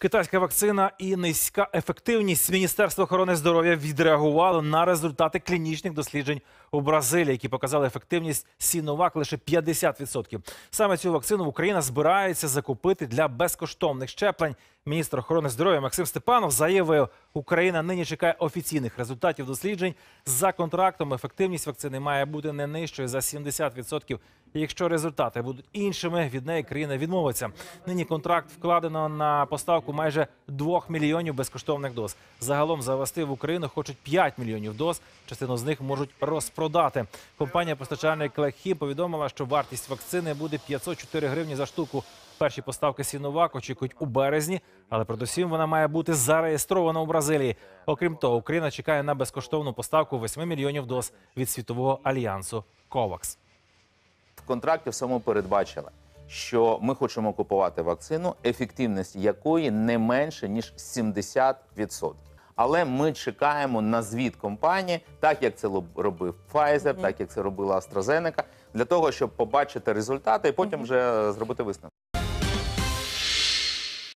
Китайська вакцина і низька ефективність. Міністерство охорони здоров'я відреагувало на результати клінічних досліджень у Бразилії, які показали ефективність Сіновак лише 50%. Саме цю вакцину Україна збирається закупити для безкоштовних щеплень. Міністр охорони здоров'я Максим Степанов заявив, Україна нині чекає офіційних результатів досліджень. За контрактом ефективність вакцини має бути не нижчою за 70%. І якщо результати будуть іншими, від неї країна відмовиться. Нині контракт вкладено на поставку майже 2 мільйонів безкоштовних доз. Загалом завести в Україну хочуть 5 мільйонів доз. Частину з них можуть розпродати. Компанія-постачальник Клекхім повідомила, що вартість вакцини буде 504 гривні за штуку. Перші поставки Сіновак очікують у березні, але передусім вона має бути зареєстрована у Бразилії. Окрім того, Україна чекає на безкоштовну поставку 8 мільйонів доз від світового альянсу COVAX. В контракті в самому передбачили, що ми хочемо купувати вакцину, ефективність якої не менше, ніж 70%. Але ми чекаємо на звіт компанії, так як це робив Pfizer, так як це робила AstraZeneca, для того, щоб побачити результати і потім вже зробити висновок.